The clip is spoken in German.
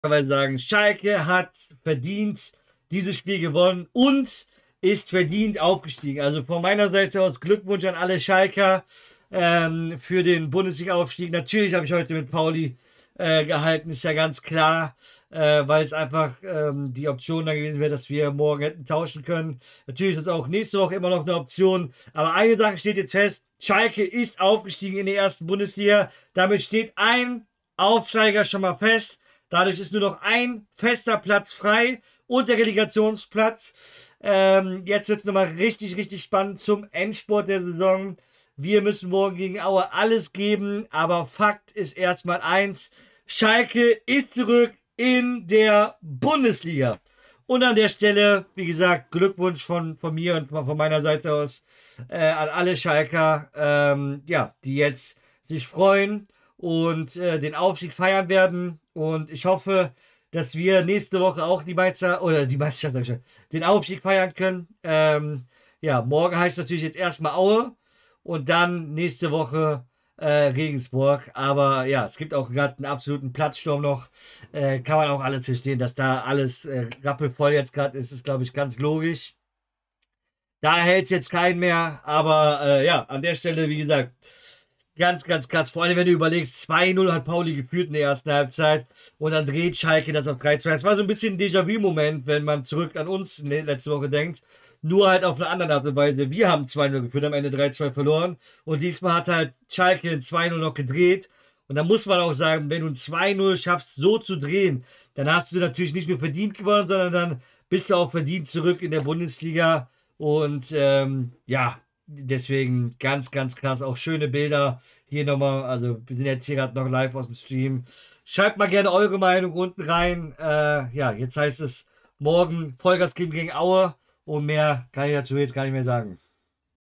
weil sagen, Schalke hat verdient dieses Spiel gewonnen und ist verdient aufgestiegen. Also von meiner Seite aus Glückwunsch an alle Schalker für den Bundesliga-Aufstieg. Natürlich habe ich heute mit Pauli gehalten, ist ja ganz klar, weil es einfach die Option dann gewesen wäre, dass wir morgen hätten tauschen können. Natürlich ist das auch nächste Woche immer noch eine Option. Aber eine Sache steht jetzt fest: Schalke ist aufgestiegen in die ersten Bundesliga. Damit steht ein Aufsteiger schon mal fest. Dadurch ist nur noch ein fester Platz frei und der Relegationsplatz. Jetzt wird es nochmal richtig, richtig spannend zum Endspurt der Saison. Wir müssen morgen gegen Aue alles geben, aber Fakt ist erstmal eins: Schalke ist zurück in der Bundesliga. Und an der Stelle, wie gesagt, Glückwunsch von mir und von meiner Seite aus an alle Schalker, ja, die jetzt sich freuen und den Aufstieg feiern werden. Und ich hoffe, dass wir nächste Woche auch die Meisterschaft, sag ich schon, den Aufstieg feiern können. Ja, morgen heißt natürlich jetzt erstmal Aue und dann nächste Woche Regensburg. Aber ja, es gibt auch gerade einen absoluten Platzsturm noch. Kann man auch alles verstehen, dass da alles rappelvoll jetzt gerade ist glaube ich, ganz logisch. Da hält es jetzt keinen mehr. Aber ja, an der Stelle, wie gesagt, ganz, ganz krass. Vor allem, wenn du überlegst, 2-0 hat Pauli geführt in der ersten Halbzeit und dann dreht Schalke das auf 3-2. Das war so ein bisschen ein Déjà-vu-Moment, wenn man zurück an uns letzte Woche denkt. Nur halt auf eine andere Art und Weise. Wir haben 2-0 geführt, am Ende 3-2 verloren. Und diesmal hat halt Schalke ein 2-0 noch gedreht. Und da muss man auch sagen, wenn du ein 2-0 schaffst, so zu drehen, dann hast du natürlich nicht nur verdient gewonnen, sondern dann bist du auch verdient zurück in der Bundesliga. Und ja, deswegen ganz, ganz krass. Auch schöne Bilder hier nochmal. Also, wir sind jetzt hier gerade noch live aus dem Stream. Schreibt mal gerne eure Meinung unten rein. Ja, jetzt heißt es morgen Vollgas geben gegen Aue. Und mehr kann ich dazu jetzt gar nicht mehr sagen.